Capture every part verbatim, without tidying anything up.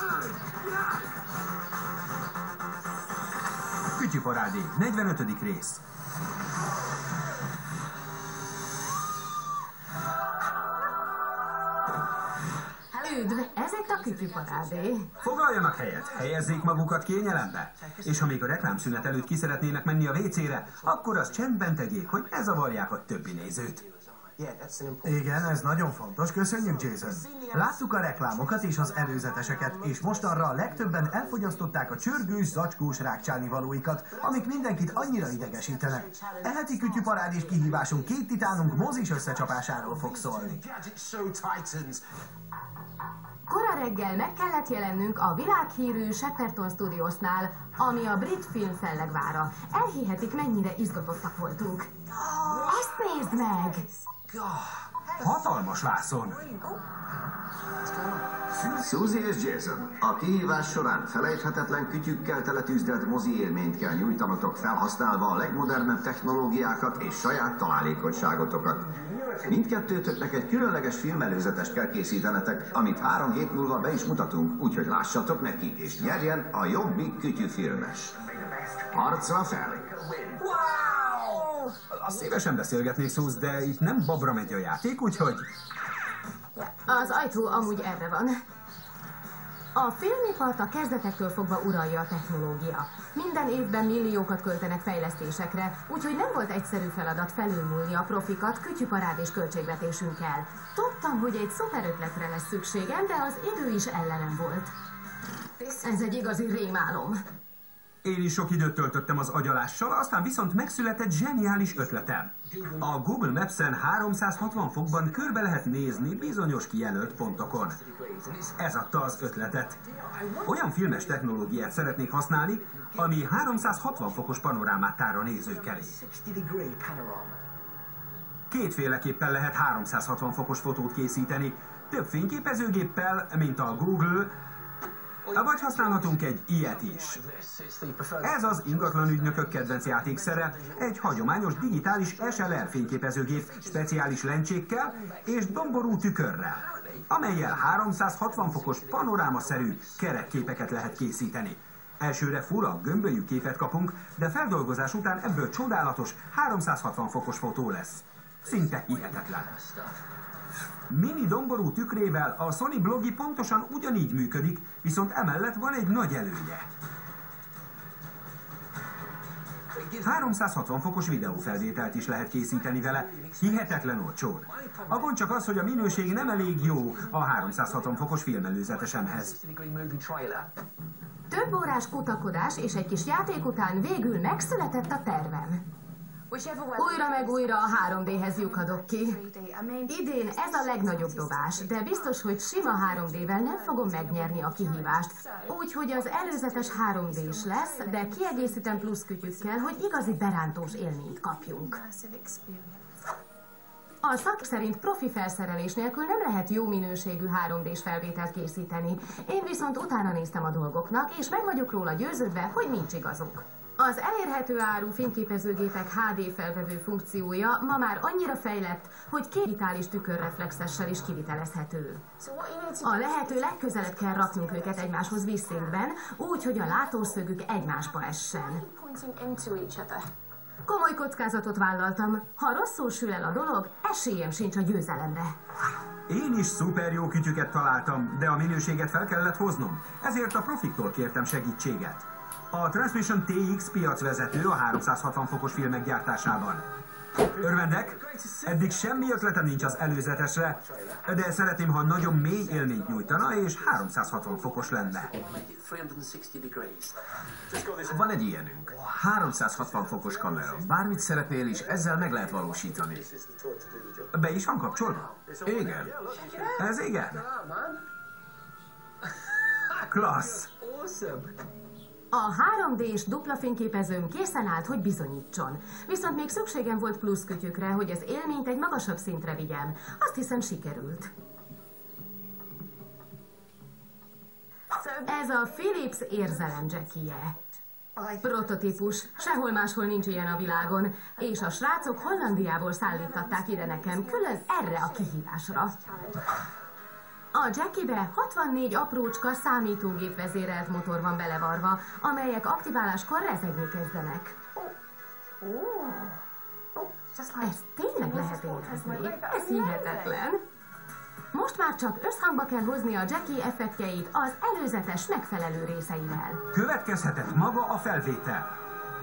Kütyüparádé, negyvenötödik rész. Üdv, ez itt a Kütyüparádé. Foglaljanak helyet, helyezzék magukat kényelembe. És ha még a reklámszünet előtt ki szeretnének menni a vécére, akkor azt csendben tegyék, hogy ne zavarják a többi nézőt. Igen, ez nagyon fontos. Köszönjük, Jason. Láttuk a reklámokat és az előzeteseket, és mostanra a legtöbben elfogyasztották a csörgős, zacskós rákcsálnivalóikat, amik mindenkit annyira idegesítenek. E heti Kütyüparádés kihívásunk két titánunk mozis összecsapásáról fog szólni. Kora reggel meg kellett jelennünk a világhírű Shepperton Studiosnál, ami a brit film fellegvára. Elhihetik, mennyire izgatottak voltunk. Ezt nézd meg! Hatalmas vászon! Suzy és Jason, a kihívás során felejthetetlen kütyükkel teletűzdelt mozi élményt kell nyújtanotok, felhasználva a legmodernebb technológiákat és saját találékonyságotokat. Mindkettőtöknek egy különleges filmelőzetest kell készítenetek, amit három hét múlva be is mutatunk, úgyhogy lássatok neki, és nyerjen a jobbik kütyüfilmes. Arcra fel! Szívesen beszélgetnék, Suze, de itt nem babra megy a játék, úgyhogy... Az ajtó amúgy erre van. A filmipart a kezdetektől fogva uralja a technológia. Minden évben milliókat költenek fejlesztésekre, úgyhogy nem volt egyszerű feladat felülmúlni a profikat kütyüparádés költségvetésünkkel. Tudtam, hogy egy szuper ötletre lesz szükségem, de az idő is ellenem volt. Ez egy igazi rémálom. Én is sok időt töltöttem az agyalással, aztán viszont megszületett zseniális ötletem. A Google Maps-en háromszázhatvan fokban körbe lehet nézni bizonyos kijelölt pontokon. Ez adta az ötletet. Olyan filmes technológiát szeretnék használni, ami háromszázhatvan fokos panorámát tár a nézők elé. Kétféleképpen lehet háromszázhatvan fokos fotót készíteni, több fényképezőgéppel, mint a Google, vagy használhatunk egy ilyet is. Ez az ingatlanügynökök kedvenc játékszere, egy hagyományos digitális es el er fényképezőgép speciális lencsékkel és domború tükörrel, amellyel háromszázhatvan fokos panorámaszerű kerekképeket lehet készíteni. Elsőre fura, gömbölyű képet kapunk, de feldolgozás után ebből csodálatos, háromszázhatvan fokos fotó lesz. Szinte hihetetlen. Mini domború tükrével a Sony Blogi pontosan ugyanígy működik, viszont emellett van egy nagy előnye. háromszázhatvan fokos videófelvételt is lehet készíteni vele, hihetetlen olcsón. A gond csak az, hogy a minőség nem elég jó a háromszázhatvan fokos filmelőzetesemhez. Több órás kutakodás és egy kis játék után végül megszületett a tervem. Újra meg újra a három dé-hez lyukadok ki. Idén ez a legnagyobb dobás, de biztos, hogy sima három dé-vel nem fogom megnyerni a kihívást. Úgyhogy az előzetes három dé-s lesz, de kiegészítem plusz kütyükkel, hogy igazi berántós élményt kapjunk. A szak szerint profi felszerelés nélkül nem lehet jó minőségű három dé-s felvételt készíteni. Én viszont utána néztem a dolgoknak, és meg vagyok róla győződve, hogy nincs igazuk. Az elérhető áru fényképezőgépek há dé felvevő funkciója ma már annyira fejlett, hogy két digitális tükörreflexessel is kivitelezhető. A lehető legközelebb kell raknunk őket egymáshoz vízszintben, úgy, hogy a látószögük egymásba essen. Komoly kockázatot vállaltam. Ha rosszul sül el a dolog, esélyem sincs a győzelemre. Én is szuper jó kütyüket találtam, de a minőséget fel kellett hoznom, ezért a profiktól kértem segítséget. A Transmission té iksz piacvezető a háromszázhatvan fokos filmek gyártásában. Örvendek, eddig semmi ötletem nincs az előzetesre, de szeretném, ha nagyon mély élményt nyújtana és háromszázhatvan fokos lenne. Van egy ilyenünk. háromszázhatvan fokos kamera. Bármit szeretnél is, ezzel meg lehet valósítani. Be is van kapcsolva? Igen. Ez igen. Klassz. A három dé-s dupla fényképezőm készen állt, hogy bizonyítson. Viszont még szükségem volt plusz kütyükre, hogy az élményt egy magasabb szintre vigyem. Azt hiszem, sikerült. Ez a Philips érzelem jackije. Prototípus. Sehol máshol nincs ilyen a világon. És a srácok Hollandiából szállították ide nekem, külön erre a kihívásra. A Jackie-be hatvannégy aprócska számítógép vezérelt motor van belevarva, amelyek aktiváláskor rezegni kezdenek. Ezt tényleg lehet érezni. Ez hihetetlen. Most már csak összhangba kell hozni a Jackie effektjeit az előzetes megfelelő részeivel. Következhetett maga a felvétel.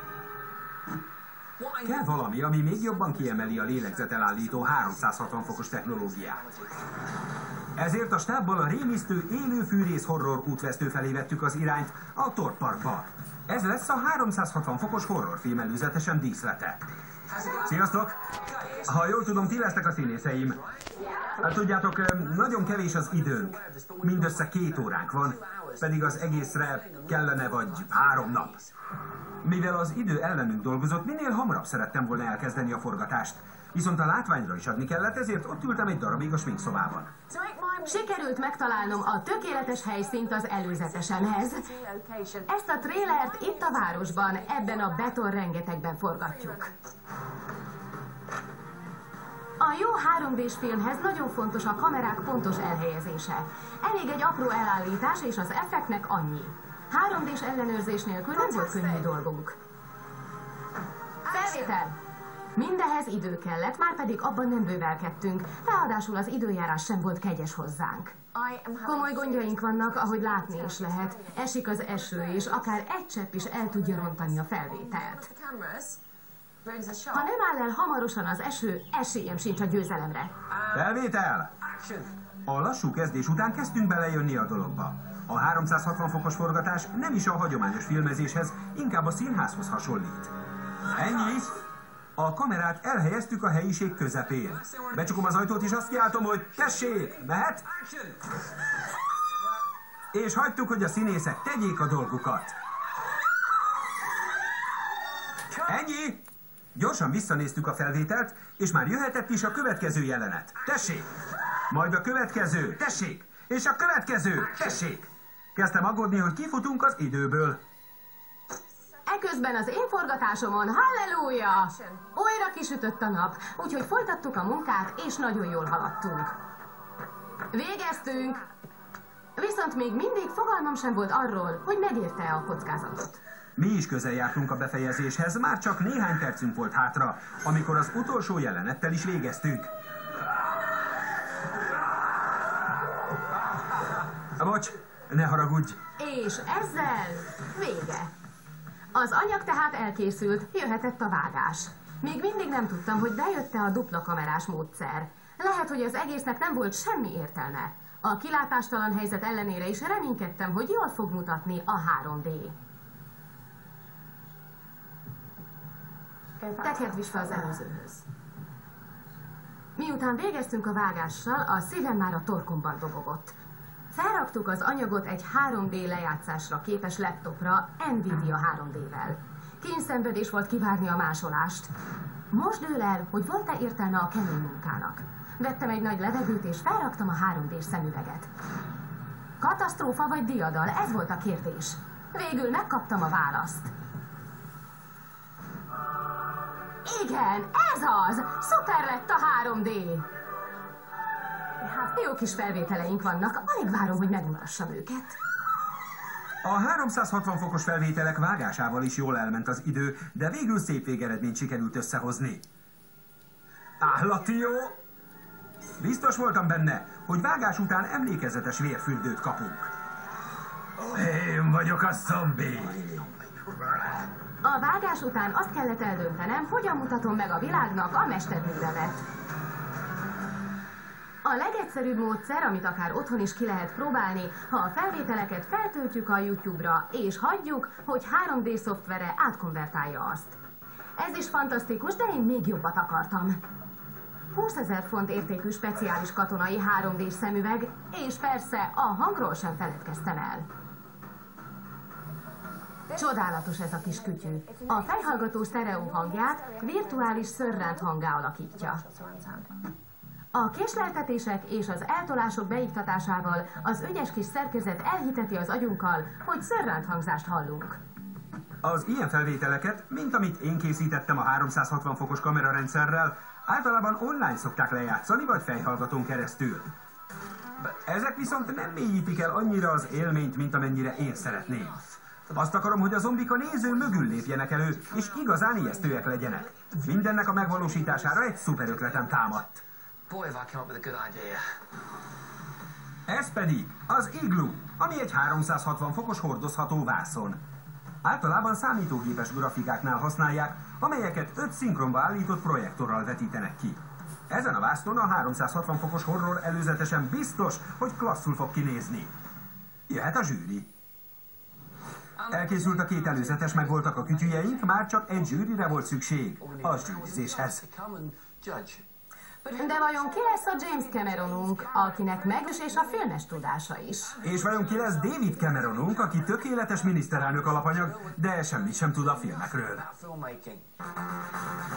Kell valami, ami még jobban kiemeli a lélegzetelállító háromszázhatvan fokos technológiát. Ezért a stábból a rémisztő élő fűrész horror útvesztő felé vettük az irányt, a Thorpe Parkba. Ez lesz a háromszázhatvan fokos horrorfilm előzetesen díszlete. Sziasztok! Ha jól tudom, ti lesztek a színészeim. Hát tudjátok, nagyon kevés az időnk. Mindössze két óránk van, pedig az egészre kellene vagy három nap. Mivel az idő ellenünk dolgozott, minél hamarabb szerettem volna elkezdeni a forgatást. Viszont a látványra is adni kellett, ezért ott ültem egy darabig a sminkszobában. Sikerült megtalálnom a tökéletes helyszínt az előzetesenhez. Ezt a trélert itt a városban, ebben a beton rengetegben forgatjuk. A jó három dés filmhez nagyon fontos a kamerák pontos elhelyezése. Elég egy apró elállítás, és az effektnek annyi. három dés ellenőrzés nélkül nem volt könnyű dolgunk. Felvétel! Mindehez idő kellett, már pedig abban nem bővelkedtünk, ráadásul az időjárás sem volt kegyes hozzánk. Komoly gondjaink vannak, ahogy látni is lehet. Esik az eső, és akár egy csepp is el tudja rontani a felvételt. Ha nem áll el hamarosan az eső, esélyem sincs a győzelemre. Felvétel! A lassú kezdés után kezdtünk belejönni a dologba. A háromszázhatvan fokos forgatás nem is a hagyományos filmezéshez, inkább a színházhoz hasonlít. Ennyi! A kamerát elhelyeztük a helyiség közepén. Becsukom az ajtót, és azt kiáltom, hogy tessék, mehet? És hagytuk, hogy a színészek tegyék a dolgukat. Ennyi! Gyorsan visszanéztük a felvételt, és már jöhetett is a következő jelenet. Tessék! Majd a következő, tessék! És a következő, tessék! Kezdtem aggódni, hogy kifutunk az időből. Eközben az én forgatásomon, halleluja! Újra kisütött a nap, úgyhogy folytattuk a munkát, és nagyon jól haladtunk. Végeztünk! Viszont még mindig fogalmam sem volt arról, hogy megérte a kockázatot. Mi is közel jártunk a befejezéshez, már csak néhány percünk volt hátra, amikor az utolsó jelenettel is végeztünk. Bocs, ne haragudj! És ezzel vége. Az anyag tehát elkészült, jöhetett a vágás. Még mindig nem tudtam, hogy bejött-e a dupla kamerás módszer. Lehet, hogy az egésznek nem volt semmi értelme. A kilátástalan helyzet ellenére is reménykedtem, hogy jól fog mutatni a három dé. Tekert visve az előzőhöz. Miután végeztünk a vágással, a szívem már a torkomban dobogott. Felraktuk az anyagot egy három dé lejátszásra képes laptopra, Nvidia három dé-vel. Kényszenvedés volt kivárni a másolást. Most dől el, hogy volt-e értelme a kemény munkának. Vettem egy nagy levegőt, és felraktam a három dés szemüveget. Katasztrófa vagy diadal, ez volt a kérdés. Végül megkaptam a választ. Igen, ez az! Szuper lett a három dé! Jó kis felvételeink vannak, alig várom, hogy megmutassam őket. A háromszázhatvan fokos felvételek vágásával is jól elment az idő, de végül szép végeredményt sikerült összehozni. Állati jó! Biztos voltam benne, hogy vágás után emlékezetes vérfürdőt kapunk. Én vagyok a zombi! A vágás után azt kellett eldöntenem, hogyan mutatom meg a világnak a mesterművemet. A legegyszerűbb módszer, amit akár otthon is ki lehet próbálni, ha a felvételeket feltöltjük a YouTube-ra, és hagyjuk, hogy három dé szoftvere átkonvertálja azt. Ez is fantasztikus, de én még jobbat akartam. húszezer font értékű speciális katonai három dés szemüveg, és persze a hangról sem feledkeztem el. Csodálatos ez a kis kütyű. A fejhallgató sztereó hangját virtuális szörránt hanggá alakítja. A késleltetések és az eltolások beiktatásával az ügyes kis szerkezet elhiteti az agyunkkal, hogy szörránt hangzást hallunk. Az ilyen felvételeket, mint amit én készítettem a háromszázhatvan fokos kamerarendszerrel, általában online szokták lejátszani, vagy fejhallgatón keresztül. Ezek viszont nem mélyítik el annyira az élményt, mint amennyire én szeretném. Azt akarom, hogy a zombik a néző mögül lépjenek elő, és igazán ijesztőek legyenek. Mindennek a megvalósítására egy szuper ötletem támadt. Ez pedig az Igloo, ami egy háromszázhatvan fokos hordozható vászon. Általában számítógépes grafikáknál használják, amelyeket öt szinkronba állított projektorral vetítenek ki. Ezen a vásznon a háromszázhatvan fokos horror előzetesen biztos, hogy klasszul fog kinézni. Jöhet a zsűri. Elkészült a két előzetes, meg voltak a kütyüjeink, már csak egy zsűrire volt szükség a zsűrizéshez. De vajon ki lesz a James Cameronunk, akinek megős és a filmes tudása is? És vajon ki lesz David Cameronunk, aki tökéletes miniszterelnök alapanyag, de semmit sem tud a filmekről?